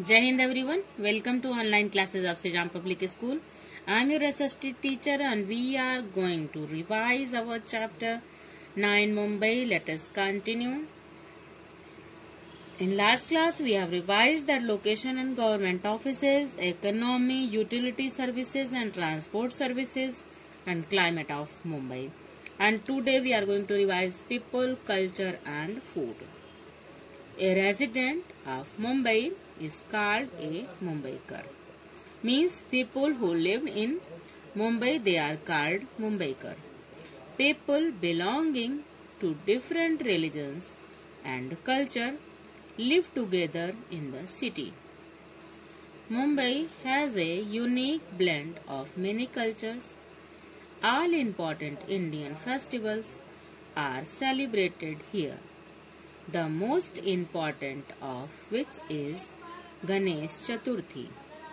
Jai Hind everyone. Welcome to online classes of Sri Ram Public School. I am your SST teacher and we are going to revise our chapter 9 Mumbai. Let us continue. In last class we have revised that location and government offices, economy, utility services and transport services and climate of Mumbai. And today we are going to revise people, culture and food. A resident of Mumbai is called a Mumbaikar. Means people who live in Mumbai, they are called Mumbaikar. People belonging to different religions and culture live together in the city. Mumbai has a unique blend of many cultures. All important Indian festivals are celebrated here. The most important of which is Ganesh Chaturthi.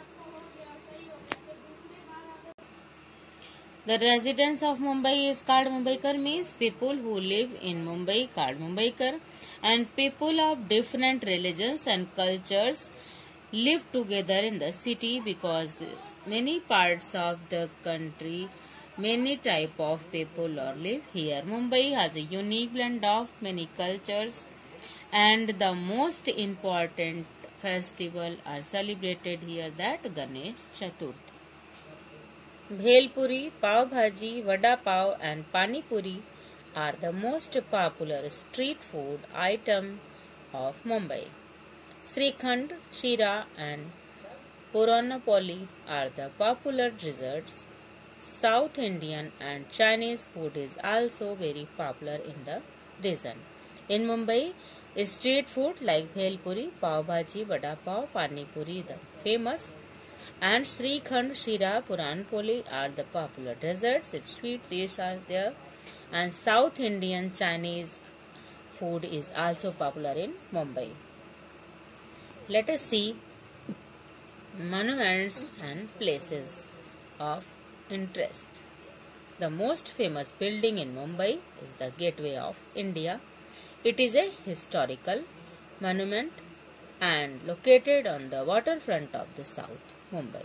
The residents of Mumbai is called Mumbaikar means people who live in Mumbai called Mumbaikar, and people of different religions and cultures live together in the city because many parts of the country, many type of people live here. Mumbai has a unique blend of many cultures and the most important festival are celebrated here, that Ganesh Chaturthi. Bhel puri, pav bhaji, vada pav and pani puri are the most popular street food item of Mumbai. Srikhand, Shira and Puranapoli are the popular desserts. South Indian and Chinese food is also very popular in the region. In Mumbai, street food like bhel puri, pav bhaji, vada pav, pani puri the famous, and Srikhand, Shira, Puranapoli are the popular desserts. Its sweet dishes are there, and South Indian Chinese food is also popular in Mumbai. Let us see monuments and places of interest. The most famous building in Mumbai is the Gateway of India. It is a historical monument and located on the waterfront of the South Mumbai.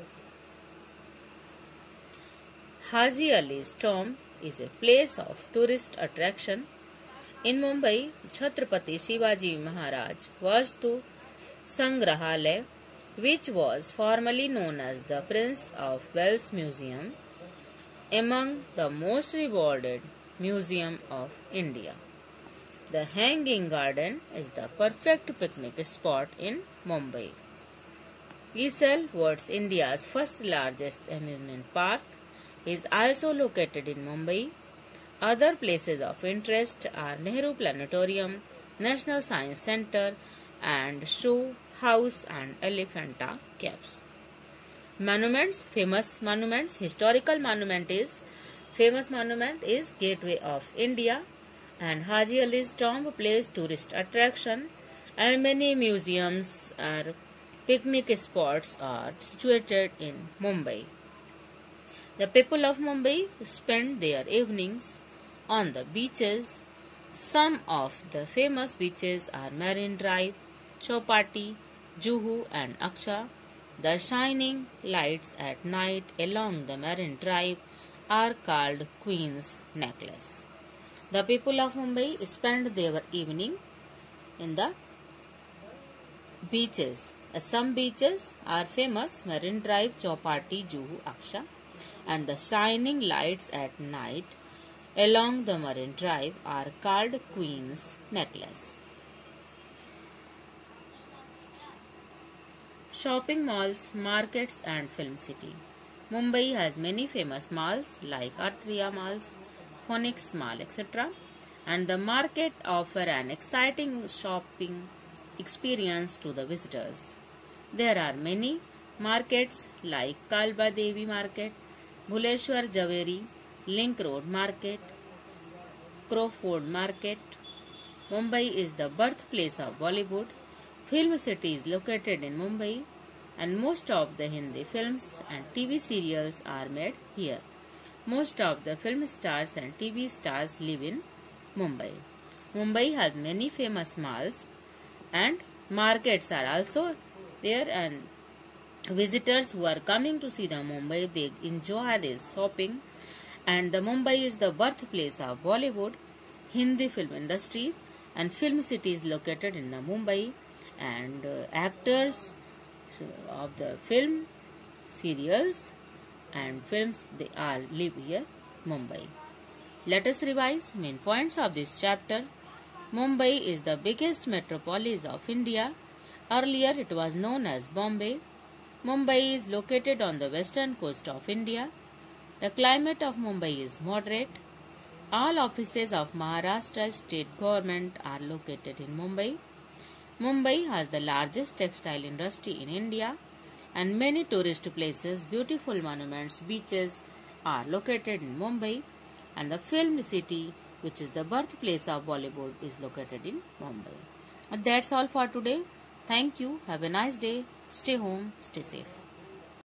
Haji Ali's tomb is a place of tourist attraction. In Mumbai, Chhatrapati Shivaji Maharaj Vastu Sangrahalaya, which was formerly known as the Prince of Wales Museum, among the most rewarded museum of India. The Hanging Garden is the perfect picnic spot in Mumbai. Esal, what's India's first largest amusement park, is also located in Mumbai. Other places of interest are Nehru Planetarium, National Science Centre and Shoe House and Elephanta Caves. Monuments, famous monuments, historical monument is Gateway of India, and Haji Ali's tomb place tourist attraction, and many museums or picnic spots are situated in Mumbai. The people of Mumbai spend their evenings on the beaches. Some of the famous beaches are Marine Drive, Chowpatty, Juhu and Aksha. The shining lights at night along the Marine Drive are called Queen's Necklace. The people of Mumbai spend their evening in the beaches. Some beaches are famous: Marine Drive, Chowpatty, Juhu, Aksha, and the shining lights at night along the Marine Drive are called Queen's Necklace. Shopping malls, markets and film city. Mumbai has many famous malls like Arthria Malls, Phoenix Mall, etc. And the market offer an exciting shopping experience to the visitors. There are many markets like Kalba Devi Market, Bhuleshwar Javeri, Link Road Market, Crawford Market. Mumbai is the birthplace of Bollywood. Film city is located in Mumbai, and most of the Hindi films and TV serials are made here. Most of the film stars and TV stars live in Mumbai. Mumbai has many famous malls and markets are also there, and visitors who are coming to see the Mumbai, they enjoy this shopping. And the Mumbai is the birthplace of Bollywood, Hindi film industries, and film city is located in the Mumbai, and actors of the film, serials, and films, they all live here, Mumbai. Let us revise main points of this chapter. Mumbai is the biggest metropolis of India. Earlier it was known as Bombay. Mumbai is located on the western coast of India. The climate of Mumbai is moderate. All offices of Maharashtra state government are located in Mumbai. Mumbai has the largest textile industry in India, and many tourist places, beautiful monuments, beaches are located in Mumbai, and the film city, which is the birthplace of Bollywood, is located in Mumbai. That's all for today. Thank you. Have a nice day. Stay home. Stay safe.